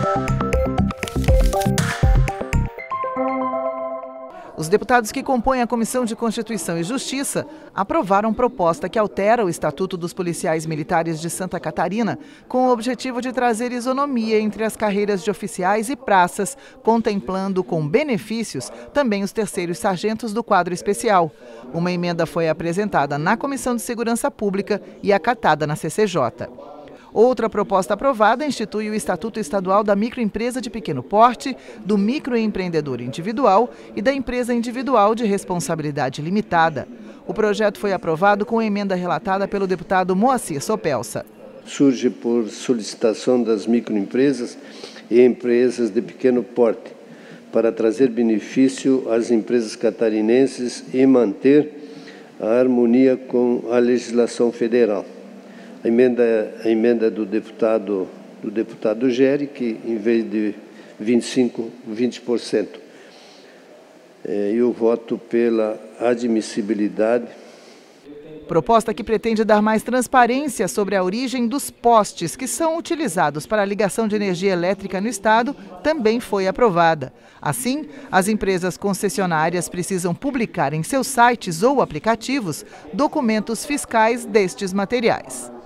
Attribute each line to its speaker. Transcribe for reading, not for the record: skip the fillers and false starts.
Speaker 1: Os deputados que compõem a Comissão de Constituição e Justiça aprovaram proposta que altera o Estatuto dos Policiais Militares de Santa Catarina com o objetivo de trazer isonomia entre as carreiras de oficiais e praças, contemplando com benefícios também os terceiros sargentos do quadro especial. Uma emenda foi apresentada na Comissão de Segurança Pública e acatada na CCJ. Outra proposta aprovada institui o Estatuto Estadual da Microempresa de Pequeno Porte, do Microempreendedor Individual e da Empresa Individual de Responsabilidade Limitada. O projeto foi aprovado com emenda relatada pelo deputado Moacir Sopelsa.
Speaker 2: Surge por solicitação das microempresas e empresas de pequeno porte, para trazer benefício às empresas catarinenses e manter a harmonia com a legislação federal. A emenda do deputado Gery, que em vez de 25%, 20%. E o voto pela admissibilidade.
Speaker 1: Proposta que pretende dar mais transparência sobre a origem dos postes que são utilizados para a ligação de energia elétrica no estado também foi aprovada. Assim, as empresas concessionárias precisam publicar em seus sites ou aplicativos documentos fiscais destes materiais.